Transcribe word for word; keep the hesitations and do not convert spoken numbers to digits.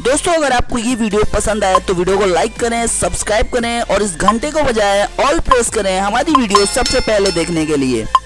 दोस्तों अगर आपको ये वीडियो पसंद आए तो वीडियो को लाइक करें, सब्सक्राइब करें और इस घंटे को बजाय ऑल प्रेस करें हमारी वीडियो सबसे पहले देखने के लिए।